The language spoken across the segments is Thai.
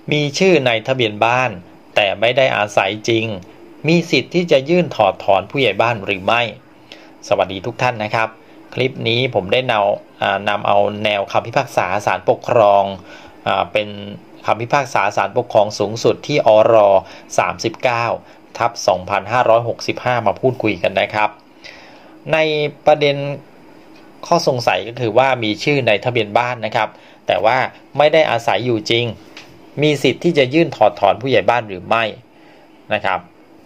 มีชื่อในทะเบียนบ้านแต่ไม่ได้อาศัยจริงมีสิทธิ์ที่จะยื่นถอดถอนผู้ใหญ่บ้านหรือไม่สวัสดีทุกท่านนะครับคลิปนี้ผมได้นำเอาแนวคำพิพากษาศาลปกครองเป็นคำพิพากษาศาลปกครองสูงสุดที่อร39/2565มาพูดคุยกันนะครับในประเด็นข้อสงสัยก็คือว่ามีชื่อในทะเบียนบ้านนะครับแต่ว่าไม่ได้อาศัยอยู่จริงมีสิทธิ์ที่จะยื่นถอดถอนผู้ใหญ่บ้านหรือไม่นะครับ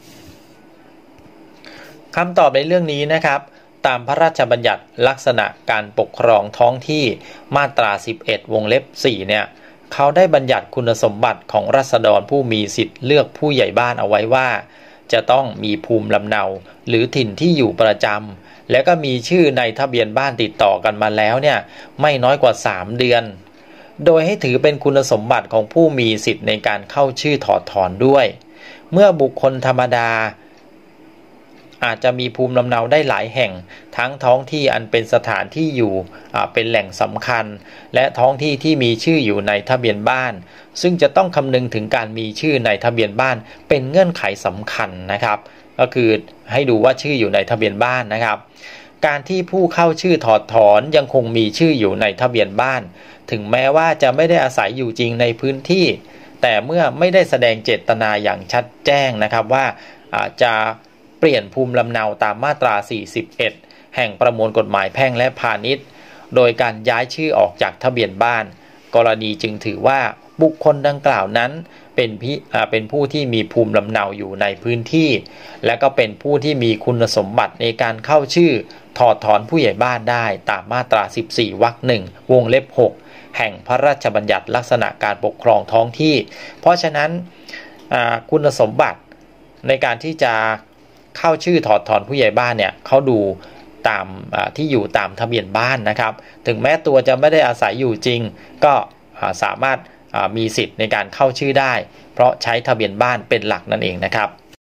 คำตอบในเรื่องนี้นะครับตามพระราชบัญญัติลักษณะการปกครองท้องที่มาตรา11วงเล็บ4เนี่ยเขาได้บัญญัติคุณสมบัติของราษฎรผู้มีสิทธิ์เลือกผู้ใหญ่บ้านเอาไว้ว่าจะต้องมีภูมิลำเนาหรือถิ่นที่อยู่ประจำแล้วก็มีชื่อในทะเบียนบ้านติดต่อกันมาแล้วเนี่ยไม่น้อยกว่า3 เดือนโดยให้ถือเป็นคุณสมบัติของผู้มีสิทธิ์ในการเข้าชื่อถอดถอนด้วยเมื่อบุคคลธรรมดาอาจจะมีภูมิลำเนาได้หลายแห่งทั้งท้องที่อันเป็นสถานที่อยู่เป็นแหล่งสำคัญและท้องที่ที่มีชื่ออยู่ในทะเบียนบ้านซึ่งจะต้องคำนึงถึงการมีชื่อในทะเบียนบ้านเป็นเงื่อนไขสำคัญนะครับก็คือให้ดูว่าชื่ออยู่ในทะเบียนบ้านนะครับการที่ผู้เข้าชื่อถอดถอนยังคงมีชื่ออยู่ในทะเบียนบ้านถึงแม้ว่าจะไม่ได้อาศัยอยู่จริงในพื้นที่แต่เมื่อไม่ได้แสดงเจตนาอย่างชัดแจ้งนะครับว่าจะเปลี่ยนภูมิลำเนาตามมาตรา41แห่งประมวลกฎหมายแพ่งและพาณิชย์โดยการย้ายชื่อออกจากทะเบียนบ้านกรณีจึงถือว่าบุคคลดังกล่าวนั้นเป็นผู้ที่มีภูมิลำเนาอยู่ในพื้นที่และก็เป็นผู้ที่มีคุณสมบัติในการเข้าชื่อถอดถอนผู้ใหญ่บ้านได้ตามมาตรา14วรรค1วงเล็บ6แห่งพระราชบัญญัติลักษณะการปกครองท้องที่เพราะฉะนั้นคุณสมบัติในการที่จะเข้าชื่อถอดถอนผู้ใหญ่บ้านเนี่ยเขาดูตามที่อยู่ตามทะเบียนบ้านนะครับถึงแม้ตัวจะไม่ได้อาศัยอยู่จริงก็สามารถมีสิทธิ์ในการเข้าชื่อได้เพราะใช้ทะเบียนบ้านเป็นหลักนั่นเองนะครับ